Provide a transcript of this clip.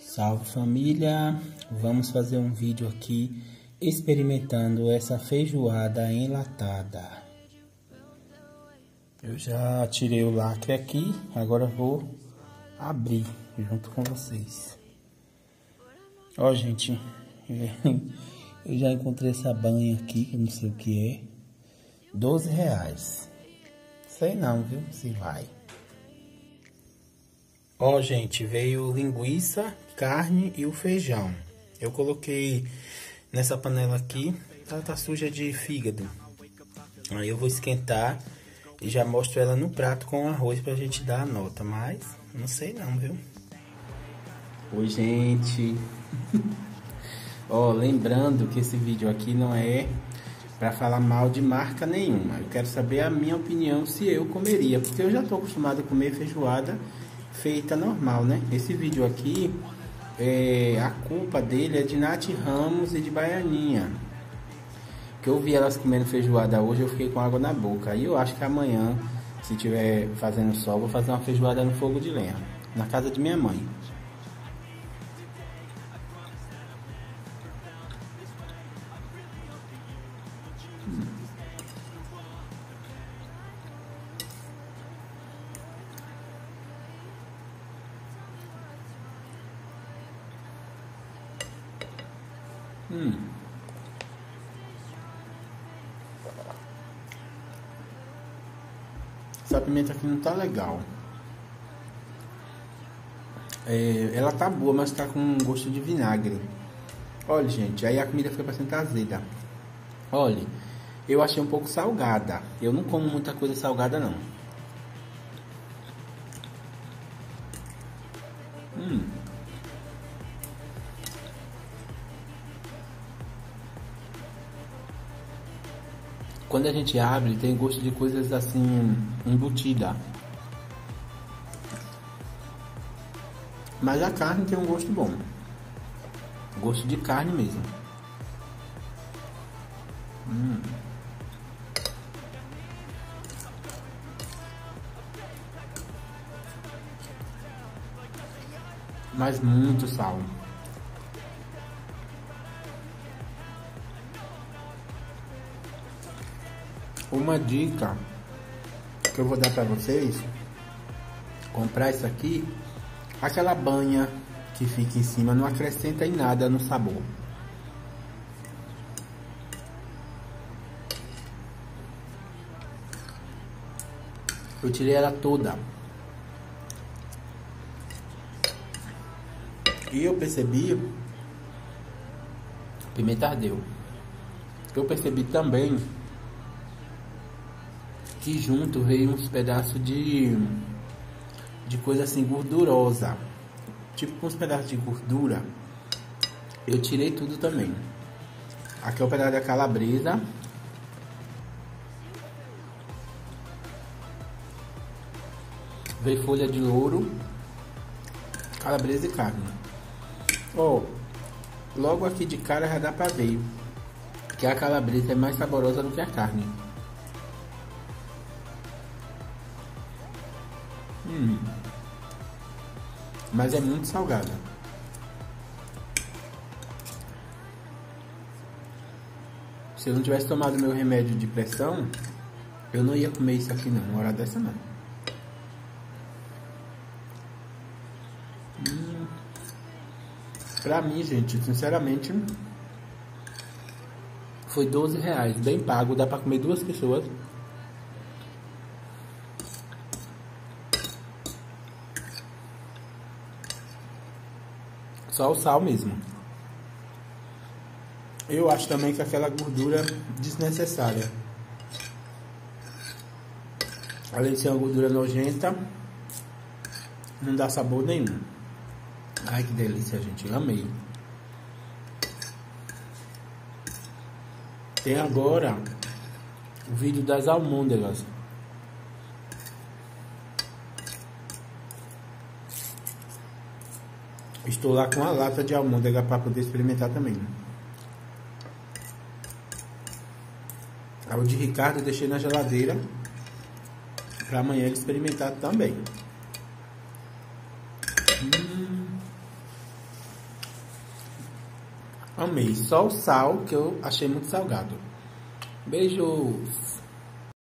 Salve família, vamos fazer um vídeo aqui experimentando essa feijoada enlatada. Eu já tirei o lacre aqui, agora vou abrir junto com vocês. Ó gente, eu já encontrei essa banha aqui, que eu não sei o que é, R$12. Sei não, viu, se vai. Ó gente, veio linguiça, carne e o feijão. Eu coloquei nessa panela aqui, tá suja de fígado. Aí eu vou esquentar e já mostro ela no prato com arroz pra gente dar a nota, mas não sei não, viu? Oi gente. Ó, lembrando que esse vídeo aqui não é pra falar mal de marca nenhuma. Eu quero saber a minha opinião se eu comeria, porque eu já tô acostumado a comer feijoada feita normal, né? Esse vídeo aqui, a culpa dele é de Nath Ramos e de Baianinha. Que eu vi elas comendo feijoada hoje, eu fiquei com água na boca. Aí eu acho que amanhã, se tiver fazendo sol, vou fazer uma feijoada no fogo de lenha, na casa de minha mãe. Essa pimenta aqui não tá legal. Ela tá boa, mas tá com gosto de vinagre. Olha, gente, aí a comida fica parecendo azeda. Olha, eu achei um pouco salgada. Eu não como muita coisa salgada, não. Quando a gente abre, tem gosto de coisas assim, embutida. Mas a carne tem um gosto bom. Gosto de carne mesmo. Mas muito sal. Uma dica que eu vou dar pra vocês: comprar isso aqui, aquela banha que fica em cima não acrescenta em nada no sabor. Eu tirei ela toda e eu percebi, a pimenta ardeu. Eu percebi também que junto veio uns pedaços de coisa assim gordurosa, tipo com uns pedaços de gordura. Eu tirei tudo também. Aqui é o pedaço da calabresa. Veio folha de louro, calabresa e carne. Ó, logo aqui de cara já dá pra ver que a calabresa é mais saborosa do que a carne. Mas é muito salgada. Se eu não tivesse tomado meu remédio de pressão, eu não ia comer isso aqui não, uma hora dessa não. Pra mim, gente, sinceramente, foi R$12, bem pago, dá pra comer 2 pessoas. Só o sal mesmo. Eu acho também que aquela gordura desnecessária. Além de ser uma gordura nojenta, não dá sabor nenhum. Ai, que delícia, gente. Amei. Tem agora o vídeo das almôndegas. Estou lá com a lata de almôndega para poder experimentar também. O de Ricardo eu deixei na geladeira para amanhã ele experimentar também. Amei. Só o sal que eu achei muito salgado. Beijos!